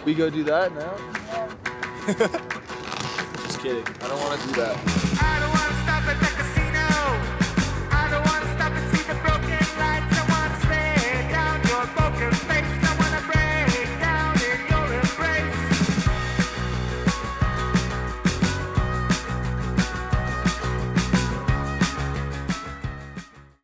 We go do that now? Just kidding. I don't want to do that.